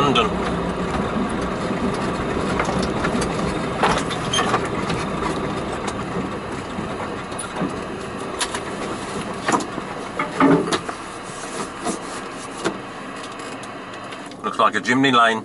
London. Looks like a chimney lane.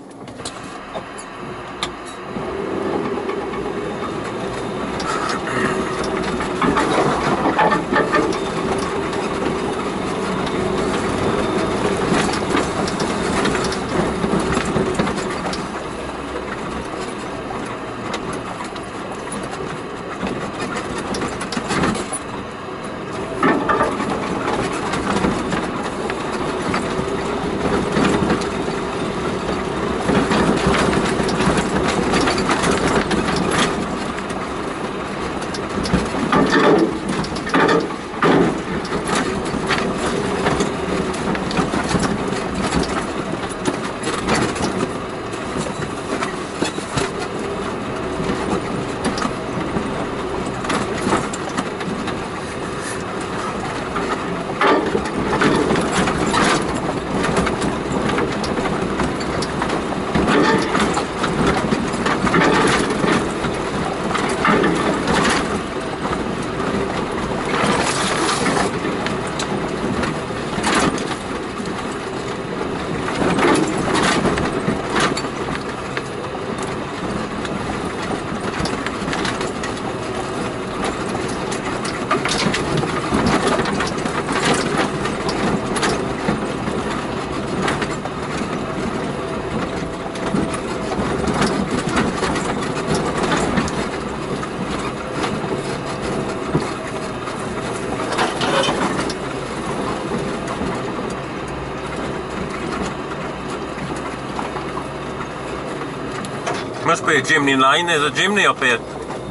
Must be a chimney lane, there's a chimney up here.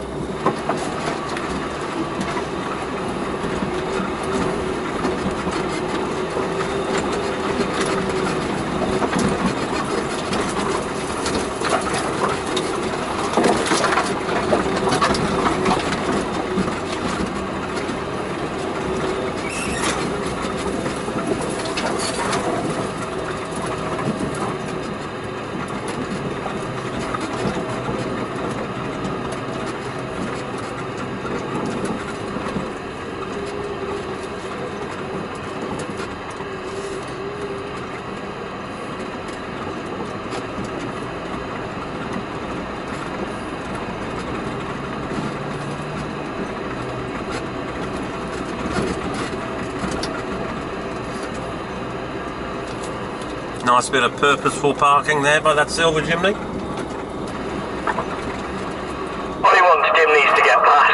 Nice bit of purposeful parking there by that silver chimney. Only one chimneys to get past.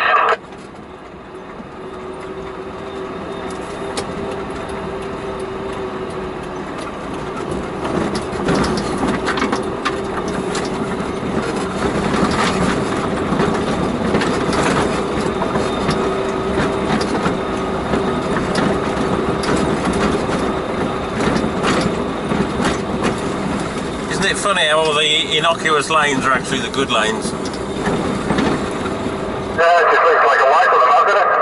Isn't it funny how all the innocuous lanes are actually the good lanes? Yeah, it just looks like a light on the map, doesn't it?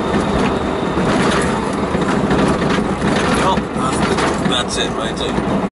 That's it, mate.